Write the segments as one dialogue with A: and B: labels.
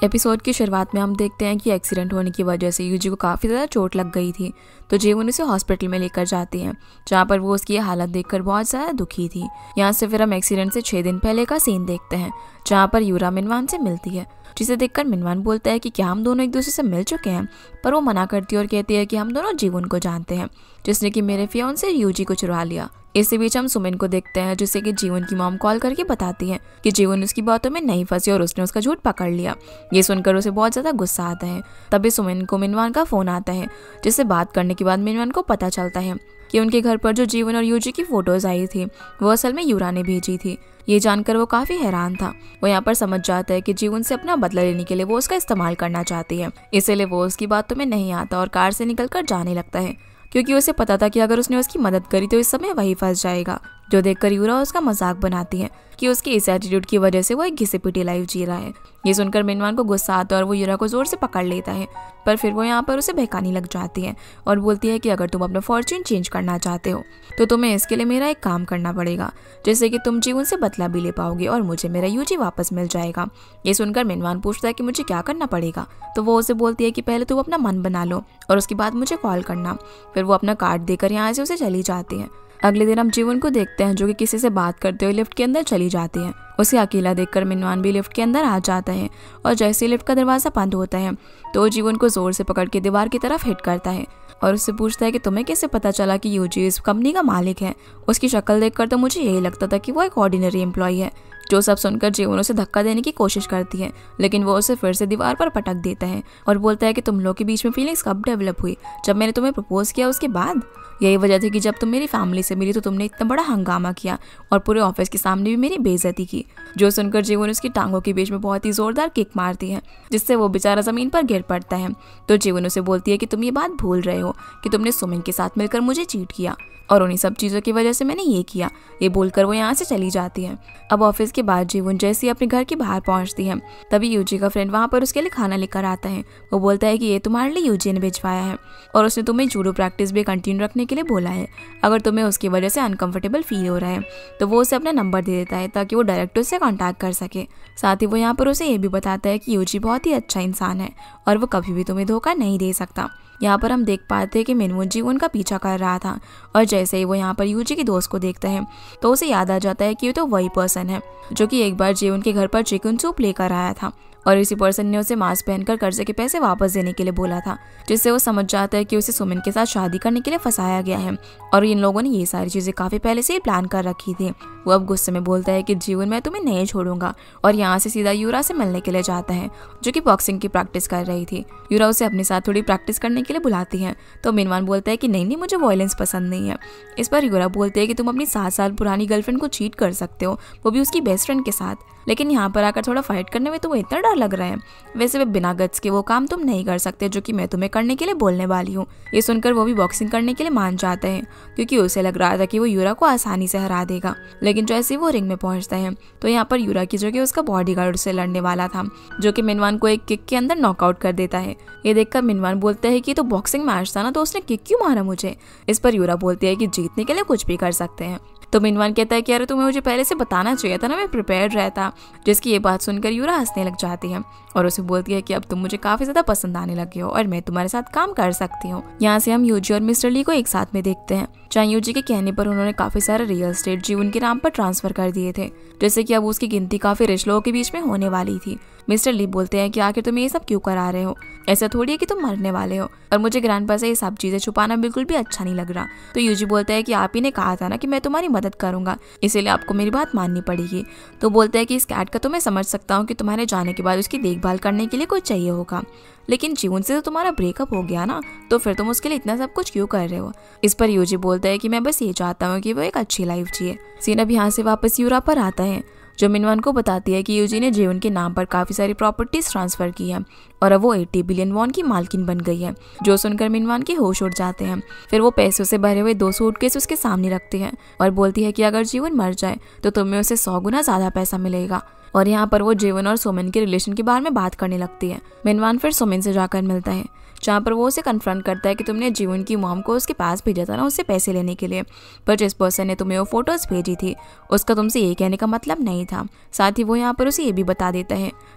A: Episode की शुरुआत में हम देखते हैं कि एक्सीडेंट होने की वजह से यूजी को काफ़ी ज़्यादा चोट लग गई थी, तो जीवन उसे हॉस्पिटल में लेकर जाती हैं, जहाँ पर वो उसकी हालत देखकर बहुत ज़्यादा दुखी थी। यहाँ से फिर हम एक्सीडेंट से 6 दिन पहले का सीन देखते हैं, जहाँ पर यूरा मिनवान से मिलती है, जिसे देखकर मिनवान बोलता है कि क्या हम दोनों एक दूसरे से मिल चुके हैं, पर वो मना करती है और कहती है कि हम दोनों जीवन को जानते हैं, जिसने कि मेरे फियोन से यूजी को चुरा लिया। इसी बीच हम सुमिन को देखते हैं, जिससे कि जीवन की मॉम कॉल करके बताती है कि जीवन उसकी बातों में नहीं फंसी और उसने उसका झूठ पकड़ लिया। ये सुनकर उसे बहुत ज़्यादा गुस्सा आता है। तभी सुमिन को मिनवान का फ़ोन आता है, जिससे बात करने के बाद मिनवान को पता चलता है कि उनके घर पर जो जीवन और यूजी की फ़ोटोज़ आई थी वो असल में यूरा ने भेजी थी। ये जानकर वो काफ़ी हैरान था। वो यहाँ पर समझ जाता है कि जीवन से अपना बदला लेने के लिए वो उसका इस्तेमाल करना चाहती है, इसीलिए वो उसकी बातों में नहीं आता और कार से निकलकर जाने लगता है, क्योंकि उसे पता था कि अगर उसने उसकी मदद करी तो इस समय वही फंस जाएगा। जो देखकर यूरा उसका मजाक बनाती है कि उसके इस एटीट्यूड की वजह से वो एक घिसे पिटी लाइफ जी रहा है। ये सुनकर मिनवान को गुस्सा आता है और वो यूरा को जोर से पकड़ लेता है, पर फिर वो यहाँ पर उसे बहकाने लग जाती है और बोलती है कि अगर तुम अपना फॉर्च्यून चेंज करना चाहते हो तो तुम्हें इसके लिए मेरा एक काम करना पड़ेगा, जिससे कि तुम जीवन से बदला भी ले पाओगे और मुझे मेरा यूजी वापस मिल जाएगा। ये सुनकर मिनवान पूछता है कि मुझे क्या करना पड़ेगा, तो वो उसे बोलती है कि पहले तुम अपना मन बना लो और उसके बाद मुझे कॉल करना। फिर वो अपना कार्ड देकर यहाँ से उसे चली जाती है। अगले दिन हम जीवन को देखते हैं, जो कि किसी से बात करते हुए लिफ्ट के अंदर चली जाती है। उसे अकेला देखकर मिनवान भी लिफ्ट के अंदर आ जाता है और जैसे ही लिफ्ट का दरवाज़ा बंद होता है तो जीवन को जोर से पकड़ के दीवार की तरफ हिट करता है और उससे पूछता है कि तुम्हें कैसे पता चला कि यूजी इस कंपनी का मालिक है। उसकी शक्ल देखकर तो मुझे यही लगता था कि वो एक ऑर्डिनरी एम्प्लॉय है। जो सब सुनकर जीवन उसे धक्का देने की कोशिश करती है, लेकिन वो उसे फिर से दीवार पर पटक देता है और बोलता है कि तुम लोग के बीच में फीलिंग्स कब डेवलप हुई, जब मैंने तुम्हें प्रपोज किया उसके बाद? यही वजह थी कि जब तुम मेरी फैमिली से मिली तो तुमने इतना बड़ा हंगामा किया और पूरे ऑफिस के सामने भी मेरी बेइज्जती की। जो सुनकर जीवन उसकी टांगों के बीच में बहुत ही जोरदार किक मारती है, जिससे वो बेचारा जमीन पर गिर पड़ता है। तो जीवन उसे बोलती है कि तुम ये बात भूल रहे हो कि तुमने सुमिन के साथ मिलकर मुझे चीट किया और उन्हीं सब चीज़ों की वजह से मैंने ये किया। ये बोलकर वो यहाँ से चली जाती है। अब ऑफिस के बाद जीवन जैसे ही अपने घर के बाहर पहुँचती है, तभी यूजी का फ्रेंड वहाँ पर उसके लिए खाना लेकर आता है। वो बोलता है कि ये तुम्हारे लिए यूजी ने भिजवाया है और उसने तुम्हें जूडो प्रैक्टिस भी कंटिन्यू रखने के लिए बोला है। अगर तुम्हें उसकी वजह से अनकंफर्टेबल फील हो रहा है तो वो उसे अपना नंबर दे देता है ताकि वो डायरेक्ट उससे कॉन्टैक्ट कर सके। साथ ही वो यहाँ पर उसे ये भी बताता है कि यूजी बहुत ही अच्छा इंसान है और वो कभी भी तुम्हें धोखा नहीं दे सकता। यहाँ पर हम देख पाते हैं कि मिनवुन जीवन का पीछा कर रहा था और जैसे ही वो यहाँ पर यूजी की दोस्त को देखता है तो उसे याद आ जाता है कि ये तो वही पर्सन है जो कि एक बार जीवन के घर पर चिकन सूप लेकर आया था और इसी पर्सन ने उसे मास्क पहनकर कर्जे के पैसे वापस देने के लिए बोला था, जिससे वो समझ जाता है कि उसे सुमिन के साथ शादी करने के लिए फंसाया गया है और इन लोगों ने ये सारी चीज़ें काफ़ी पहले से ही प्लान कर रखी थी। वो अब गुस्से में बोलता है कि जीवन मैं तुम्हें नहीं छोड़ूंगा और यहाँ से सीधा यूरा से मिलने के लिए जाता है, जो कि बॉक्सिंग की प्रैक्टिस कर रही थी। यूरा उसे अपने साथ थोड़ी प्रैक्टिस करने के लिए बुलाती है, तो मिनवान बोलता है कि नहीं मुझे वायलेंस पसंद नहीं है। इस पर यूरा बोलते हैं कि तुम अपनी 7 साल पुरानी गर्लफ्रेंड को चीट कर सकते हो, वो भी उसकी बेस्ट फ्रेंड के साथ, लेकिन यहाँ पर आकर थोड़ा फाइट करने में तुम्हें इतना डर लग रहा है। वैसे भी बिना गट्स के वो काम तुम नहीं कर सकते जो कि मैं तुम्हें करने के लिए बोलने वाली हूँ। ये सुनकर वो भी बॉक्सिंग करने के लिए मान जाते हैं, क्योंकि उसे लग रहा था कि वो यूरा को आसानी से हरा देगा। लेकिन जैसे ही वो रिंग में पहुंचता है तो यहाँ पर यूरा की जगह उसका बॉडीगार्ड उससे लड़ने वाला था, जो कि मिनवान को एक किक के अंदर नॉकआउट कर देता है। ये देखकर मिनवान बोलता है कि तो बॉक्सिंग मैच था ना, तो उसने किक क्यों मारा मुझे? इस पर यूरा बोलती है कि जीतने के लिए कुछ भी कर सकते हैं। तो मिनवान कहता है कि अरे तुम्हें मुझे पहले से बताना चाहिए था ना, मैं प्रिपेयर्ड रहता। जिसकी ये बात सुनकर यूरा हंसने लग जाती है और उसे बोलती है कि अब तुम मुझे काफी ज्यादा पसंद आने लगे हो और मैं तुम्हारे साथ काम कर सकती हूँ। यहाँ से हम यूजी और मिस्टर ली को एक साथ में देखते हैं, जहाँ यूजी के कहने पर उन्होंने काफी सारे रियल एस्टेट जीवन के नाम पर ट्रांसफर कर दिए थे, जैसे कि अब उसकी गिनती काफी रिच लोगों के बीच में होने वाली थी। मिस्टर ली बोलते हैं कि आखिर तुम ये सब क्यों करा रहे हो, ऐसा थोड़ी है कि तुम मरने वाले हो और मुझे ग्रैंडपा से ये सब चीजें छुपाना बिल्कुल भी अच्छा नहीं लग रहा। तो यूजी बोलता है कि आप ही ने कहा था ना कि मैं तुम्हारी मदद करूंगा, इसीलिए आपको मेरी बात माननी पड़ेगी। तो बोलता है कि इस कैट का तो मैं समझ सकता हूँ कि तुम्हारे जाने के बाद उसकी देखभाल करने के लिए कोई चाहिए होगा, लेकिन जीवन से तो तुम्हारा ब्रेकअप हो गया ना, तो फिर तुम उसके लिए इतना सब कुछ क्यों कर रहे हो? इस पर यूजी बोलता है कि मैं बस ये चाहता हूँ कि वो एक अच्छी लाइफ जिए। सीन अब यहाँ से वापस यूरा पर आता है, जो मिनवान को बताती है कि यूजी ने जीवन के नाम पर काफी सारी प्रॉपर्टीज ट्रांसफर की है और अब वो 80 बिलियन वॉन की मालकिन बन गई है। जो सुनकर मिनवान के होश उड़ जाते हैं। फिर वो पैसों से भरे हुए 2 सूटकेस उसके सामने रखती है और बोलती है कि अगर जीवन मर जाए तो तुम्हें उसे 100 गुना ज्यादा पैसा मिलेगा। और यहाँ पर वो जीवन और सुमिन के रिलेशन के बारे में बात करने लगती है। मिनवान फिर सुमिन से जाकर मिलता है, जहाँ पर वो उसे कन्फ्रंट करता है कि तुमने जीवन की मॉम को उसके पास भेजा था ना उससे पैसे लेने के लिए, पर जिस पर्सन ने तुम्हें वो फोटोज भेजी थी उसका तुमसे ये कहने का मतलब नहीं था। साथ ही वो यहाँ पर उसे ये भी बता देता है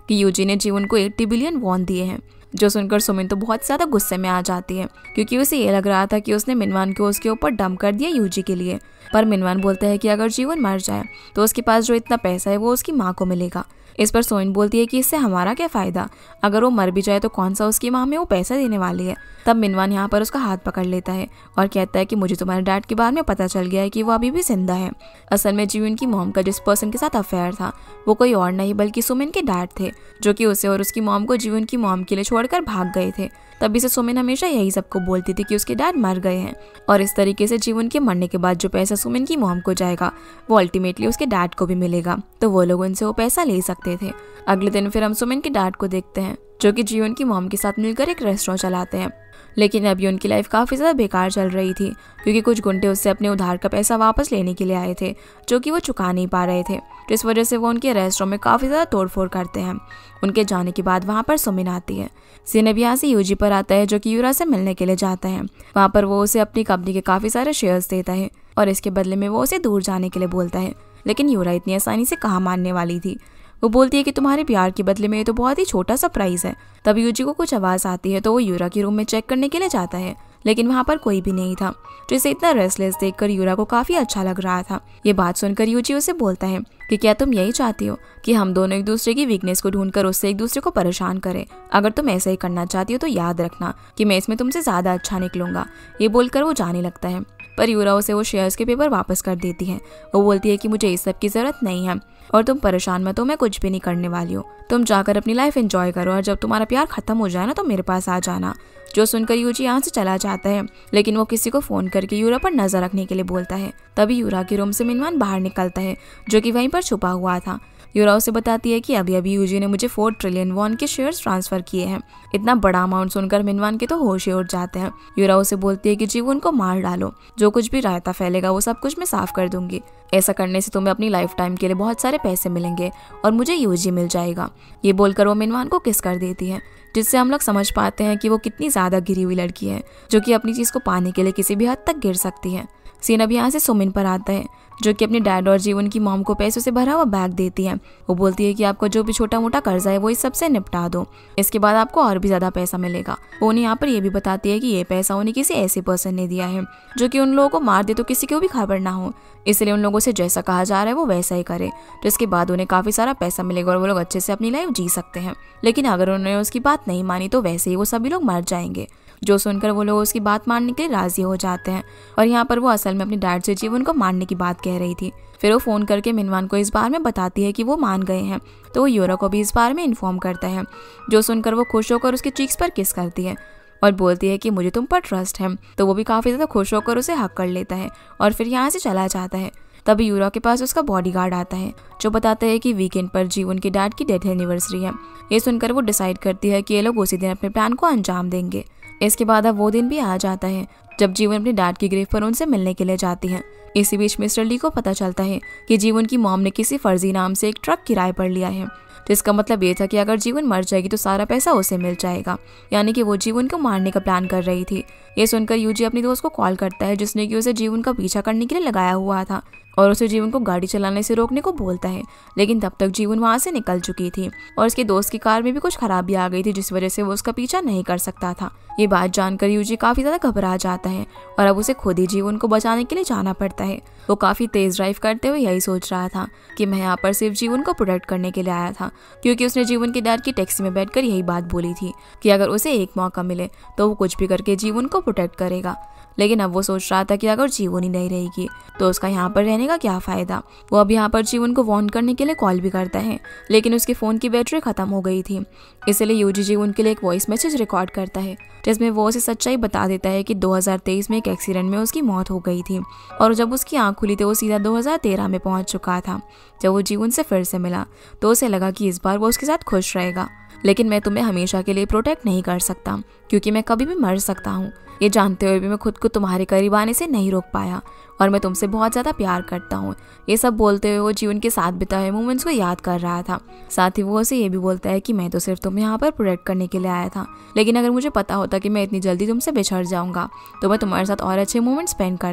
A: कि यूजी ने जीवन को 80 बिलियन वॉन दिए हैं। जो सुनकर सुमिन तो बहुत ज़्यादा गुस्से में आ जाती है, क्योंकि उसे ये लग रहा था कि उसने मिनवान को उसके ऊपर डंप कर दिया यूजी के लिए। पर मिनवान बोलता है कि अगर जीवन मर जाए तो उसके पास जो इतना पैसा है वो उसकी माँ को मिलेगा। इस पर सोइन बोलती है कि इससे हमारा क्या फ़ायदा, अगर वो मर भी जाए तो कौन सा उसकी माँ में वो पैसा देने वाली है। तब मिनवान यहाँ पर उसका हाथ पकड़ लेता है और कहता है कि मुझे तुम्हारे डैड के बारे में पता चल गया है कि वो अभी भी जिंदा है। असल में जीवन की मॉम का जिस पर्सन के साथ अफेयर था वो कोई और नहीं बल्कि सुमिन के डैड थे, जो कि उसे और उसकी मॉम को जीवन की मॉम के लिए छोड़कर भाग गए थे। तभी से सुमिन हमेशा यही सबको बोलती थी कि उसके डैड मर गए हैं, और इस तरीके से जीवन के मरने के बाद जो पैसा सुमिन की मॉम को जाएगा वो अल्टीमेटली उसके डैड को भी मिलेगा, तो वो लोग उनसे वो पैसा ले सकते थे। अगले दिन फिर हम सुमिन के डैड को देखते हैं, जो कि जीवन की मॉम के साथ मिलकर एक रेस्टोरेंट चलाते हैं। लेकिन अभी उनकी लाइफ काफ़ी ज़्यादा बेकार चल रही थी, क्योंकि कुछ गुंडे उससे अपने उधार का पैसा वापस लेने के लिए आए थे, जो कि वो चुका नहीं पा रहे थे, जिस वजह से वो उनके रेस्टोरेंट में काफ़ी ज़्यादा तोड़फोड़ करते हैं। उनके जाने के बाद वहाँ पर सुमिन आती है। सीन अब यहाँ से यूजी पर आता है, जो कि यूरा से मिलने के लिए जाता है। वहाँ पर वो उसे अपनी कंपनी के काफ़ी सारे शेयर्स देता है और इसके बदले में वो उसे दूर जाने के लिए बोलता है। लेकिन यूरा इतनी आसानी से कहाँ मानने वाली थी। वो बोलती है कि तुम्हारे प्यार के बदले में ये तो बहुत ही छोटा सा प्राइस है। तब यूजी को कुछ आवाज़ आती है तो वो यूरा के रूम में चेक करने के लिए जाता है, लेकिन वहाँ पर कोई भी नहीं था, जिसे इतना रेस्टलेस देखकर यूरा को काफ़ी अच्छा लग रहा था। ये बात सुनकर यूजी उसे बोलता है कि क्या तुम यही चाहती हो कि हम दोनों एक दूसरे की वीकनेस को ढूंढकर उससे एक दूसरे को परेशान करें? अगर तुम ऐसा ही करना चाहती हो तो याद रखना कि मैं इसमें तुमसे ज़्यादा अच्छा निकलूंगा। ये बोलकर वो जाने लगता है, पर यूरा उसे वो शेयर्स के पेपर वापस कर देती है। वो बोलती है कि मुझे इस सब की ज़रूरत नहीं है और तुम परेशान मत हो, मैं कुछ भी नहीं करने वाली हूँ। तुम जाकर अपनी लाइफ एंजॉय करो और जब तुम्हारा प्यार खत्म हो जाए ना तो मेरे पास आ जाना। जो सुनकर यूजी यहाँ से चला जाता है, लेकिन वो किसी को फोन करके यूरा पर नजर रखने के लिए बोलता है। तभी यूरा के रूम से मिनवान बाहर निकलता है, जो कि वहीं पर छुपा हुआ था। यूरा उसे बताती है कि अभी अभी यूजी ने मुझे 4 ट्रिलियन वॉन के शेयर्स ट्रांसफर किए हैं। इतना बड़ा अमाउंट सुनकर मिनवान के तो होश ही उड़ जाते हैं। यूरा उसे बोलती है कि जीवन को मार डालो, जो कुछ भी रायता फैलेगा वो सब कुछ मैं साफ कर दूंगी। ऐसा करने से तुम्हें अपनी लाइफ टाइम के लिए बहुत सारे पैसे मिलेंगे और मुझे यूजी मिल जाएगा। ये बोलकर वो मिनवान को किस कर देती है, जिससे हम लोग समझ पाते हैं कि वो कितनी ज्यादा गिरी हुई लड़की है, जो कि अपनी चीज को पाने के लिए किसी भी हद तक गिर सकती है। सीन अब यहाँ से सुमिन पर आता है, जो कि अपने डैड और जीवन की मॉम को पैसों से भरा हुआ बैग देती है। वो बोलती है कि आपको जो भी छोटा मोटा कर्जा है वो इस सबसे निपटा दो, इसके बाद आपको और भी ज्यादा पैसा मिलेगा। वो उन्हें यहाँ पर ये भी बताती है कि ये पैसा उन्हें किसी ऐसे पर्सन ने दिया है जो कि उन लोगों को मार दे तो किसी को भी खबर ना हो, इसलिए उन लोगों से जैसा कहा जा रहा है वो वैसा ही करे, जिसके बाद उन्हें काफी सारा पैसा मिलेगा और वो लोग अच्छे से अपनी लाइफ जी सकते हैं। लेकिन अगर उन्होंने उसकी बात नहीं मानी तो वैसे ही वो सभी लोग मर जाएंगे। जो सुनकर वो लोग उसकी बात मानने के लिए राजी हो जाते हैं, और यहाँ पर वो असल में अपने डैड से जीवन को मारने की बात कह रही थी। फिर वो फोन करके मिनवान को इस बारे में बताती है कि वो मान गए हैं, तो वो यूरा को भी इस बारे में इन्फॉर्म करता है। जो सुनकर वो खुश होकर उसके चीक्स पर किस करती है और बोलती है कि मुझे तुम पर ट्रस्ट है, तो वो भी काफी ज्यादा खुश होकर उसे हक कर लेता है और फिर यहाँ से चला जाता है। तभी यूरा के पास उसका बॉडीगार्ड आता है, जो बताता है कि वीकेंड पर जीवन के डैड की डेथ एनिवर्सरी है। ये सुनकर वो डिसाइड करती है कि ये लोग उसी दिन अपने प्लान को अंजाम देंगे। इसके बाद अब वो दिन भी आ जाता है जब जीवन अपने डैड की ग्रेव पर उनसे मिलने के लिए जाती है। इसी बीच मिस्टर ली को पता चलता है कि जीवन की मॉम ने किसी फर्जी नाम से एक ट्रक किराए पर लिया है, जिसका मतलब ये था कि अगर जीवन मर जाएगी तो सारा पैसा उसे मिल जाएगा, यानी कि वो जीवन को मारने का प्लान कर रही थी। ये सुनकर यूजी अपनी दोस्त को कॉल करता है, जिसने कि उसे जीवन का पीछा करने के लिए लगाया हुआ था, और उसे जीवन को गाड़ी चलाने से रोकने को बोलता है। लेकिन तब तक जीवन वहां से निकल चुकी थी और उसके दोस्त की कार में भी कुछ खराबी आ गई थी, जिस वजह से वो उसका पीछा नहीं कर सकता था। ये बात जानकर यूजी काफी ज्यादा घबरा जाता है और अब उसे खुद ही जीवन को बचाने के लिए जाना पड़ता है। वो काफी तेज ड्राइव करते हुए यही सोच रहा था कि मैं यहाँ पर सिर्फ जीवन को प्रोटेक्ट करने के लिए आया था, क्योंकि उसने जीवन के डैड की टैक्सी में बैठकर यही बात बोली थी कि अगर उसे एक मौका मिले तो वो कुछ भी करके जीवन को प्रोटेक्ट करेगा। लेकिन अब वो सोच रहा था कि अगर जीवन ही नहीं रहेगी तो उसका यहाँ पर रहने का क्या फायदा। वो अब यहाँ पर जीवन को वार्न करने के लिए कॉल भी करता है, लेकिन उसके फ़ोन की बैटरी ख़त्म हो गई थी। इसलिए यूजी जीवन के लिए एक वॉइस मैसेज रिकॉर्ड करता है, जिसमें वो उसे सच्चाई बता देता है कि 2023 में एक एक्सीडेंट में उसकी मौत हो गई थी, और जब उसकी आँख खुली तो वो सीधा 2013 में पहुँच चुका था। जब वो जीवन से फिर से मिला तो उसे लगा कि इस बार वो उसके साथ खुश रहेगा। लेकिन मैं तुम्हें हमेशा के लिए प्रोटेक्ट नहीं कर सकता, क्योंकि मैं कभी भी मर सकता हूँ। ये जानते हुए भी मैं खुद को तुम्हारे करीब आने से नहीं रोक पाया, और मैं तुमसे बहुत ज़्यादा प्यार करता हूँ। ये सब बोलते हुए वो जीवन के साथ बिताए मोमेंट्स को याद कर रहा था। साथ ही वो उसे ये भी बोलता है कि मैं तो सिर्फ तुम्हें यहाँ पर प्रोटेक्ट करने के लिए आया था, लेकिन अगर मुझे पता होता कि मैं इतनी जल्दी तुमसे बिछड़ जाऊँगा तो मैं तुम्हारे साथ और अच्छे मोमेंट स्पेंड करता।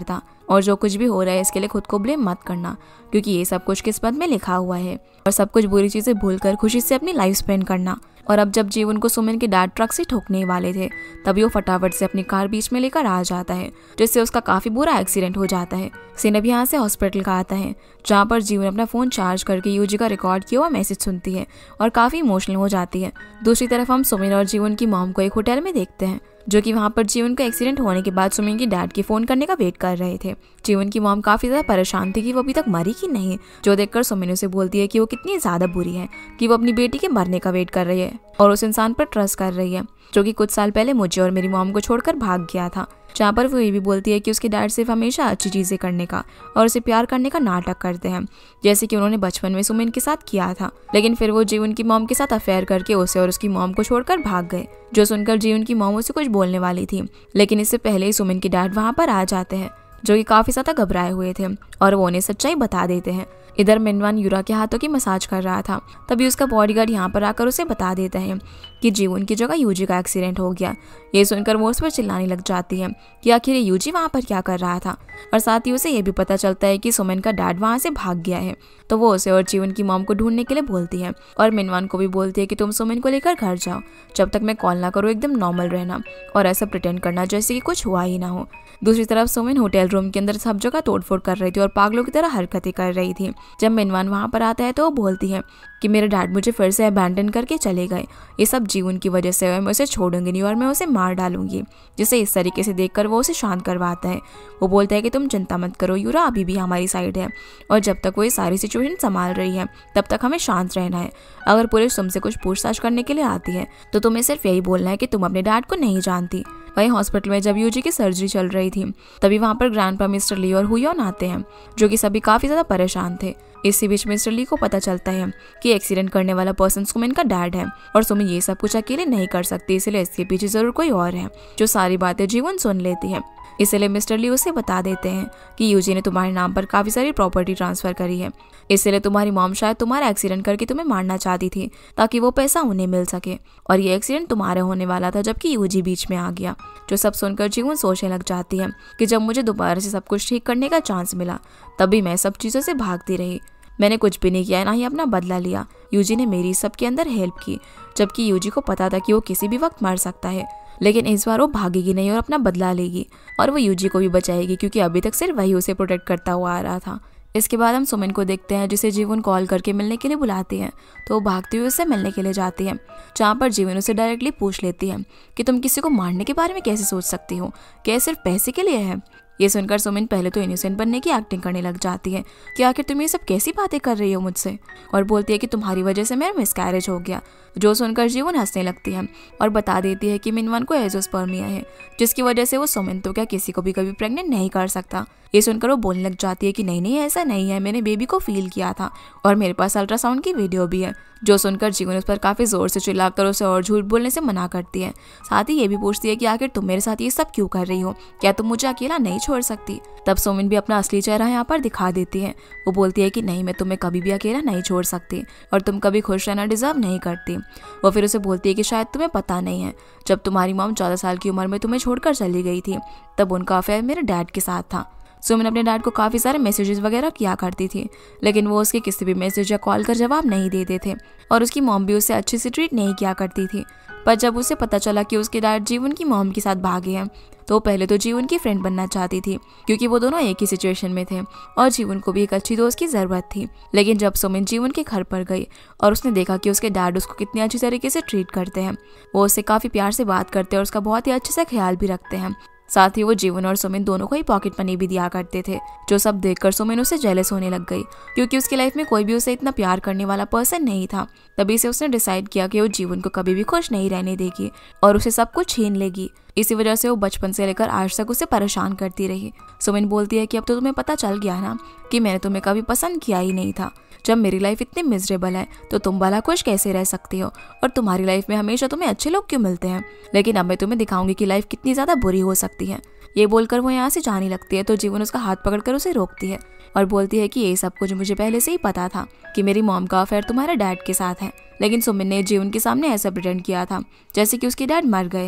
A: और जो कुछ भी हो रहा है इसके लिए खुद को ब्लेम मत करना, क्योंकि ये सब कुछ किस्मत में लिखा हुआ है। और सब कुछ बुरी चीजें भूलकर खुशी से अपनी लाइफ स्पेंड करना। और अब जब जीवन को सुमन के डैड ट्रक से ठोकने वाले थे, तभी वो फटाफट से अपनी कार बीच में लेकर आ जाता है, जिससे उसका काफी बुरा एक्सीडेंट हो जाता है। सीन अब यहाँ से हॉस्पिटल का आता है, जहाँ पर जीवन अपना फोन चार्ज करके यूजी का रिकॉर्ड किया हुआ मैसेज सुनती है और काफी इमोशनल हो जाती है। दूसरी तरफ हम सुमिन और जीवन की मॉम को एक होटल में देखते हैं, जो कि वहाँ पर जीवन का एक्सीडेंट होने के बाद सुमिन की डैड के फोन करने का वेट कर रहे थे। जीवन की मॉम काफी ज्यादा परेशान थी कि वो अभी तक मरी कि नहीं, जो देखकर सुमिन उसे बोलती है कि वो कितनी ज्यादा बुरी है कि वो अपनी बेटी के मरने का वेट कर रही है और उस इंसान पर ट्रस्ट कर रही है जो कि कुछ साल पहले मुझे और मेरी मॉम को छोड़कर भाग गया था। जहाँ पर वो ये भी बोलती है कि उसके डैड सिर्फ हमेशा अच्छी चीजें करने का और उसे प्यार करने का नाटक करते हैं, जैसे कि उन्होंने बचपन में सुमिन के साथ किया था। लेकिन फिर वो जीवन की मॉम के साथ अफेयर करके उसे और उसकी मॉम को छोड़कर भाग गए। जो सुनकर जीवन की मॉम उसे कुछ बोलने वाली थी, लेकिन इससे पहले ही सुमिन के डैड वहाँ पर आ जाते हैं, जो कि काफी ज्यादा घबराए हुए थे और वो उन्हें सच्चाई बता देते हैं। इधर मिनवान यूरा के हाथों की मसाज कर रहा था, तभी उसका बॉडीगार्ड यहाँ पर आकर उसे बता देता है कि जीवन की जगह यूजी का एक्सीडेंट हो गया। ये सुनकर वो उस पर चिल्लाने लग जाती है कि आखिर यूजी वहाँ पर क्या कर रहा था, और साथ ही उसे ये भी पता चलता है कि सुमन का डैड वहाँ से भाग गया है। तो वो उसे और जीवन की मॉम को ढूंढने के लिए बोलती है और मिनवान को भी बोलती है कि तुम सुमन को लेकर घर जाओ, जब तक मैं कॉल ना करूँ एकदम नॉर्मल रहना और ऐसा प्रिटेंड करना जैसे कि कुछ हुआ ही ना हो। दूसरी तरफ सुमन होटल रूम के अंदर सब जगह तोड़फोड़ कर रही थी और पागलों की तरह हरकतें कर रही थी। जब मिनवान वहाँ पर आता है तो वो बोलती है कि मेरे डैड मुझे फिर से अबैंडन करके चले गए, ये सब जीवन की वजह से है, मैं उसे छोड़ूंगी नहीं और मैं उसे मार डालूंगी। जिसे इस तरीके से देखकर वो उसे शांत करवाता है। वो बोलता है कि तुम चिंता मत करो, यूरा अभी भी हमारी साइड है और जब तक वो ये सारी सिचुएशन संभाल रही है तब तक हमें शांत रहना है। अगर पुलिस तुमसे कुछ पूछताछ करने के लिए आती है तो तुम्हें सिर्फ यही बोलना है कि तुम अपने डैड को नहीं जानती। वहीं हॉस्पिटल में जब यूजी की सर्जरी चल रही थी, तभी वहाँ पर ग्रैंडपा मिस्टर ली और हुयोन आते हैं, जो कि सभी काफी ज्यादा परेशान थे। इसी बीच मिस्टर ली को पता चलता है कि एक्सीडेंट करने वाला पर्सन सुमिन का डैड है और सुमिन ये सब कुछ अकेले नहीं कर सकती, इसलिए इसके पीछे जरूर कोई और है जो सारी बातें जीवन सुन लेती है। इसलिए मिस्टर ली उसे बता देते हैं कि यूजी ने तुम्हारे नाम पर काफी सारी प्रॉपर्टी ट्रांसफर करी है, इसलिए तुम्हारी मॉम शायद तुम्हारा एक्सीडेंट करके तुम्हें मारना चाहती थी ताकि वो पैसा उन्हें मिल सके, और ये एक्सीडेंट तुम्हारे होने वाला था जबकि यूजी बीच में आ गया। जो सब सुनकर जीवन सोचने लग जाती है कि जब मुझे दोबारा से सब कुछ ठीक करने का चांस मिला तभी मैं सब चीजों से भागती रही, मैंने कुछ भी नहीं किया, ना ही अपना बदला लिया। यूजी ने मेरी सब के अंदर हेल्प की, जबकि यूजी को पता था कि वो किसी भी वक्त मर सकता है, लेकिन इस बार वो भागेगी नहीं और अपना बदला लेगी और वो यूजी को भी बचाएगी, क्योंकि अभी तक सिर्फ वही उसे प्रोटेक्ट करता हुआ आ रहा था। इसके बाद हम सुमिन को देखते हैं, जिसे जीवन कॉल करके मिलने के लिए बुलाती है, तो वो भागती हुई उससे मिलने के लिए जाती है, जहाँ पर जीवन उसे डायरेक्टली पूछ लेती है कि तुम किसी को मारने के बारे में कैसे सोच सकती हो, क्या सिर्फ पैसे के लिए है। ये सुनकर सुमिन पहले तो इनोसेंट बनने की एक्टिंग करने लग जाती है कि आखिर तुम ये सब कैसी बातें कर रही हो मुझसे, और बोलती है कि तुम्हारी वजह से मेरा मिसकैरेज हो गया। जो सुनकर जीवन हंसने लगती है और बता देती है कि मिनवान को एजोस्पर्मिया है, जिसकी वजह से वो सुमिन तो क्या किसी को भी कभी प्रेग्नेंट नहीं कर सकता। ये सुनकर वो बोलने लग जाती है कि नहीं नहीं ऐसा नहीं है, मैंने बेबी को फील किया था और मेरे पास अल्ट्रासाउंड की वीडियो भी है। जो सुनकर जीवन उस पर काफी जोर से चिल्लाकर उसे और झूठ बोलने से मना करती है। साथ ही ये भी पूछती है कि आखिर तुम मेरे साथ ये सब क्यों कर रही हो, क्या तुम मुझे अकेला नहीं छोड़ सकती। तब सुमिन भी अपना असली चेहरा यहाँ पर दिखा देती है। वो बोलती है कि नहीं, मैं तुम्हें कभी भी अकेला नहीं छोड़ सकती और तुम कभी खुश रहना डिजर्व नहीं करती। वो फिर उसे बोलती है कि शायद तुम्हें पता नहीं है, जब तुम्हारी मॉम 14 साल की उम्र में तुम्हें छोड़कर चली गई थी तब उनका अफेयर मेरे डैड के साथ था। सुमिन अपने डैड को काफ़ी सारे मैसेजेस वगैरह किया करती थी, लेकिन वो उसके किसी भी मैसेज या कॉल का जवाब नहीं देते थे और उसकी मॉम भी उसे अच्छे से ट्रीट नहीं किया करती थी। पर जब उसे पता चला कि उसके डैड जीवन की मॉम के साथ भागे हैं, तो पहले तो जीवन की फ्रेंड बनना चाहती थी, क्योंकि वो दोनों एक ही सिचुएशन में थे और जीवन को भी एक अच्छी दोस्त की ज़रूरत थी। लेकिन जब सुमिन जीवन के घर पर गई और उसने देखा कि उसके डैड उसको कितनी अच्छी तरीके से ट्रीट करते हैं, वो उससे काफ़ी प्यार से बात करते हैं और उसका बहुत ही अच्छे से ख्याल भी रखते हैं। साथ ही वो जीवन और सुमिन दोनों को ही पॉकेट मनी भी दिया करते थे, जो सब देखकर सुमिन उसे जेलस होने लग गई, क्योंकि उसकी लाइफ में कोई भी उसे इतना प्यार करने वाला पर्सन नहीं था। तभी से उसने डिसाइड किया कि वो जीवन को कभी भी खुश नहीं रहने देगी और उसे सब कुछ छीन लेगी। इसी वजह से वो बचपन से लेकर आज तक उसे परेशान करती रही। सुमिन बोलती है कि अब तो तुम्हें पता चल गया ना कि मैंने तुम्हें कभी पसंद किया ही नहीं था। जब मेरी लाइफ इतनी मिजरेबल है तो तुम भला खुश कैसे रह सकती हो, और तुम्हारी लाइफ में हमेशा तुम्हें अच्छे लोग क्यों मिलते हैं। लेकिन अब मैं तुम्हें दिखाऊंगी कि लाइफ कितनी ज्यादा बुरी हो सकती है। ये बोलकर वो यहाँ से जाने लगती है, तो जीवन उसका हाथ पकड़कर उसे रोकती है और बोलती है कि ये सब कुछ मुझे पहले से ही पता था कि मेरी मॉम का अफेयर तुम्हारे डैड के साथ है। लेकिन सुमिन ने जीवन के सामने ऐसा प्रिटेंड किया था जैसे कि उसके डैड मर गए हैं।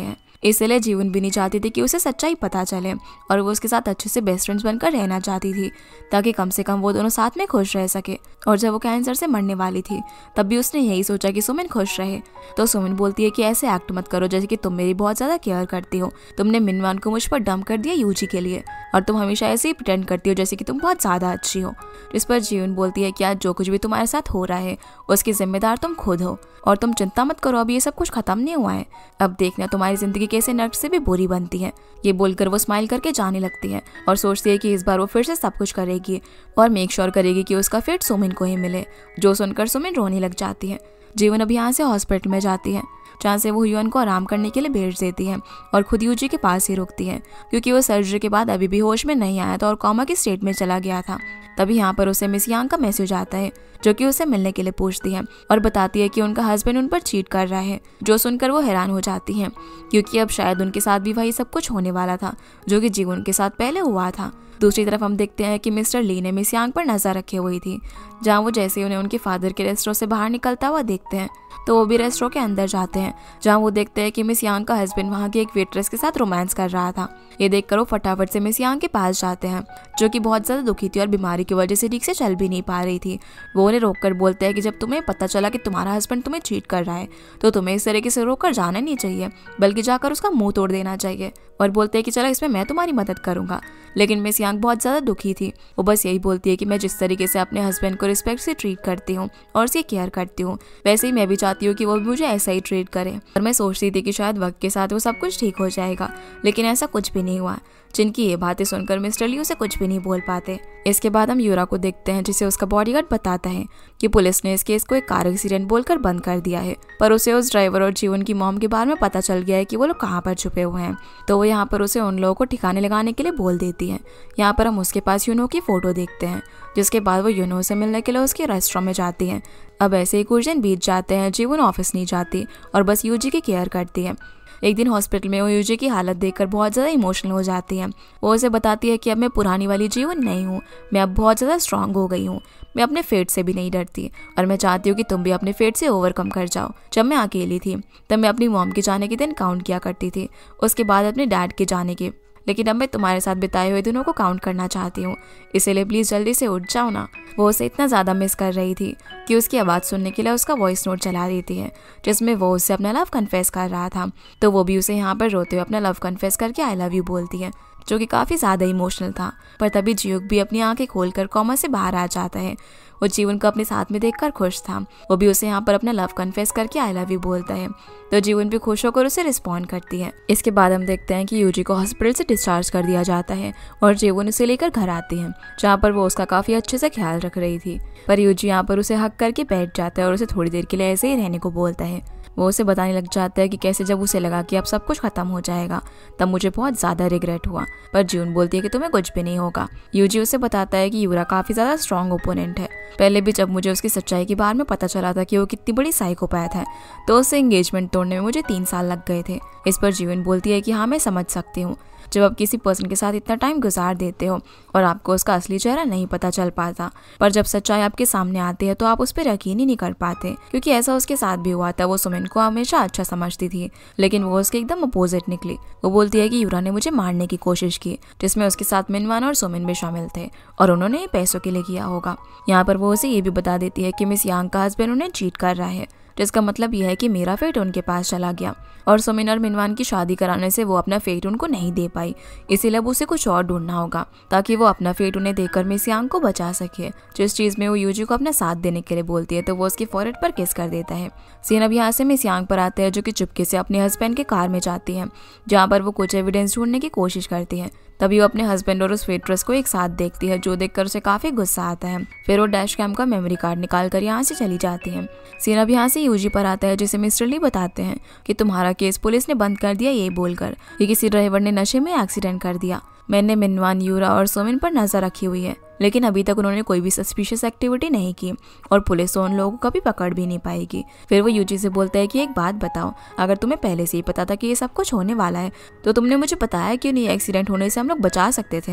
A: इसलिए जीवन भी नहीं चाहती थी कि उसे सच्चाई पता चले और वो उसके साथ अच्छे से बेस्ट फ्रेंड्स बनकर रहना चाहती थी ताकि कम से कम वो दोनों साथ में खुश रह सके। और जब वो कैंसर से मरने वाली थी तब भी उसने यही सोचा कि सुमिन खुश रहे। तो सुमिन बोलती है कि ऐसे एक्ट मत करो जैसे कि तुम मेरी बहुत ज्यादा केयर करती हो। तुमने मिनवान को मुझ पर डंप कर दिया यूजी के लिए और तुम हमेशा ऐसे ही प्रिटेंड करती हो जैसे कि तुम बहुत ज्यादा अच्छी हो। इस पर जीवन बोलती है कि आज जो कुछ भी तुम्हारे साथ हो रहा है उसकी जिम्मेदार तुम खुद हो और तुम चिंता मत करो, अभी ये सब कुछ खत्म नहीं हुआ है। अब देखना तुम्हारी जिंदगी कैसे नर्क से भी बुरी बनती है। ये बोलकर वो स्माइल करके जाने लगती है और सोचती है कि इस बार वो फिर से सब कुछ करेगी और मेक श्योर करेगी कि उसका फेट सुमिन को ही मिले। जो सुनकर सुमिन रोने लग जाती है। जीवन अब यहाँ से हॉस्पिटल में जाती है जहाँ से वो ह्यून को आराम करने के लिए भेज देती है और खुद यूजी के पास ही रुकती है क्योंकि वो सर्जरी के बाद अभी भी होश में नहीं आया था और कोमा की स्टेट में चला गया था। तभी यहाँ पर उसे मिस यांग का मैसेज आता है जो कि उसे मिलने के लिए पूछती है और बताती है कि उनका हस्बैंड उन पर चीट कर रहा है। जो सुनकर वो हैरान हो जाती है क्योंकि अब शायद उनके साथ भी वही सब कुछ होने वाला था जो कि जीवन के साथ पहले हुआ था। दूसरी तरफ हम देखते हैं कि मिस्टर ली ने मिस यांग पर नजर रखी हुई थी जहाँ वो जैसे उन्हें उनके फादर के रेस्टोरेंट से बाहर निकलता हुआ देखते हैं तो वो भी रेस्टोरेंट के अंदर जाते हैं जहाँ वो देखते हैं कि मिस यांग का हस्बैंड वहाँ की एक वेट्रेस के साथ रोमांस कर रहा था। ये देखकर वो फटाफट से मिस यांग के पास जाते हैं जो कि बहुत ज्यादा दुखी थी और बीमारी की वजह से ठीक से चल भी नहीं पा रही थी। वो उन्हें रोककर बोलते हैं कि जब तुम्हें पता चला कि तुम्हारा हस्बैंड तुम्हें चीट कर रहा है तो तुम्हें इस तरीके से रोककर जाना नहीं चाहिए बल्कि जाकर उसका मुंह तोड़ देना चाहिए और बोलते हैं कि चलो इसमें मैं तुम्हारी मदद करूंगा। लेकिन मिस यांग बहुत ज्यादा दुखी थी। वो बस यही बोलती है कि मैं जिस तरीके से अपने हस्बैंड को रिस्पेक्ट से ट्रीट करती हूँ और उसकी केयर करती हूँ वैसे ही मैं भी चाहती हूँ कि वो भी मुझे ऐसा ही ट्रीट करे। और मैं सोचती थी कि शायद वक्त के साथ वो सब कुछ ठीक हो जाएगा लेकिन ऐसा कुछ भी नहीं हुआ। जिनकी ये बातें सुनकर मिस्टर ली उसे कुछ भी नहीं बोल पाते। इसके बाद हम यूरा को देखते हैं जिसे उसका बॉडीगार्ड बताता है कि पुलिस ने इस केस को एक कार एक्सीडेंट बोलकर बंद कर दिया है पर उसे उस ड्राइवर और जीवन की मॉम के बारे में पता चल गया है कि वो लोग कहाँ पर छुपे हुए हैं। तो वो यहाँ पर उसे उन लोगों को ठिकाने लगाने के लिए बोल देती है। यहाँ पर हम उसके पास यूनो की फोटो देखते हैं जिसके बाद वो यूनो से मिलने के लिए उसके रेस्टोरेंट में जाती है। अब ऐसे ही कुछ दिन बीत जाते हैं। जीवन ऑफिस नहीं जाती और बस यूजी की केयर करती है। एक दिन हॉस्पिटल में वो यूजी की हालत देखकर बहुत ज़्यादा इमोशनल हो जाती है। वो उसे बताती है कि अब मैं पुरानी वाली जीवन नहीं हूँ, मैं अब बहुत ज़्यादा स्ट्रांग हो गई हूँ, मैं अपने फेट से भी नहीं डरती और मैं चाहती हूँ कि तुम भी अपने फेट से ओवरकम कर जाओ। जब मैं अकेली थी तब मैं अपनी मॉम के जाने के दिन काउंट किया करती थी, उसके बाद अपने डैड के जाने के, लेकिन अब मैं तुम्हारे साथ बिताए हुए दिनों को काउंट करना चाहती हूँ, इसलिए प्लीज़ जल्दी से उठ जाओ ना। वो उसे इतना ज़्यादा मिस कर रही थी कि उसकी आवाज़ सुनने के लिए उसका वॉइस नोट चला देती है जिसमें वो उससे अपना लव कन्फेस कर रहा था। तो वो भी उसे यहाँ पर रोते हुए अपना लव कन्फेस करके आई लव यू बोलती है जो कि काफ़ी ज़्यादा इमोशनल था। पर तभी जियोक भी अपनी आंखें खोलकर कोमा से बाहर आ जाता है। वो जीवन को अपने साथ में देखकर खुश था। वो भी उसे यहाँ पर अपना लव कन्फेस करके आई लव यू बोलता है तो जीवन भी खुश होकर उसे रिस्पॉन्ड करती है। इसके बाद हम देखते हैं कि यूजी को हॉस्पिटल से डिस्चार्ज कर दिया जाता है और जीवन उसे लेकर घर आती है जहाँ पर वो उसका काफ़ी अच्छे से ख्याल रख रही थी। पर यूजी यहाँ पर उसे हक करके बैठ जाता है और उसे थोड़ी देर के लिए ऐसे ही रहने को बोलता है। वो उसे बताने लग जाता है कि कैसे जब उसे लगा कि अब सब कुछ खत्म हो जाएगा तब मुझे बहुत ज़्यादा रिग्रेट हुआ, पर जून बोलती है कि तुम्हें कुछ भी नहीं होगा। यूजी उसे बताता है कि यूरा काफ़ी ज़्यादा स्ट्रॉन्ग ओपोनेंट है। पहले भी जब मुझे उसकी सच्चाई के बारे में पता चला था कि वो कितनी बड़ी साइकोपैथ है तो उससे एंगेजमेंट तोड़ने में मुझे 3 साल लग गए थे। इस पर जीवन बोलती है कि हाँ मैं समझ सकती हूँ, जब आप किसी पर्सन के साथ इतना टाइम गुजार देते हो और आपको उसका असली चेहरा नहीं पता चल पाता, पर जब सच्चाई आपके सामने आती है तो आप उस पर यकीन ही नहीं कर पाते, क्योंकि ऐसा उसके साथ भी हुआ था। वो सुमिन को हमेशा अच्छा समझती थी लेकिन वो उसके एकदम अपोजिट निकली। वो बोलती है कि यूरा ने मुझे मारने की कोशिश की जिसमें उसके साथ मिनवान और सुमिन भी शामिल थे और उन्होंने पैसों के लिए किया होगा। यहाँ पर वो उसे ये भी बता देती है कि मिस यांग का हस्बैंड उन्हें चीट कर रहा है, जिसका मतलब यह है कि मेरा फेट उनके पास चला गया और सुमिन और मिनवान की शादी कराने से वो अपना फेट उनको नहीं दे पाई, इसीलिए अब उसे कुछ और ढूंढना होगा ताकि वो अपना फेट उन्हें देकर मिस यांग को बचा सके। जिस चीज में वो यूजी को अपना साथ देने के लिए बोलती है तो वो उसके फॉरहेड पर किस कर देता है। सीन अब यहाँ से मिस यांग पर आते हैं जो कि चुपके से अपने हस्बैंड के कार में जाती है जहाँ पर वो कुछ एविडेंस ढूंढने की कोशिश करती है। तभी वो अपने हस्बैंड और उस वेट्रेस को एक साथ देखती है जो देखकर उसे काफी गुस्सा आता है। फिर वो डैश कैम का मेमोरी कार्ड निकाल कर यहाँ से चली जाती है। सीन अब यहाँ से यूजी पर आता है जिसे मिस्टर ली बताते हैं कि तुम्हारा केस पुलिस ने बंद कर दिया ये बोलकर कि किसी ड्राइवर ने नशे में एक्सीडेंट कर दिया। मैंने मिनवान, यूरा और सुमिन पर नजर रखी हुई है लेकिन अभी तक उन्होंने कोई भी सस्पिशियस एक्टिविटी नहीं की और पुलिस उन लोगों को कभी पकड़ भी नहीं पाएगी। फिर वो यूजी से बोलता है कि एक बात बताओ, अगर तुम्हें पहले से ही पता था कि ये सब कुछ होने वाला है तो तुमने मुझे बताया क्यों नहीं? एक्सीडेंट होने से हम लोग बचा सकते थे ना।